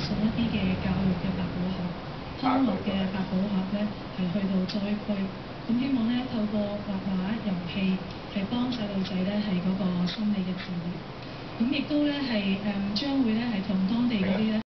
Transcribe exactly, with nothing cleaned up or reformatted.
送一啲嘅教育嘅百寶盒、康樂嘅百寶盒咧，係去到災區。咁希望咧透過畫畫遊戲係幫細路仔咧係嗰個心理嘅治療。咁亦都咧係誒將會咧係同當地嗰啲咧。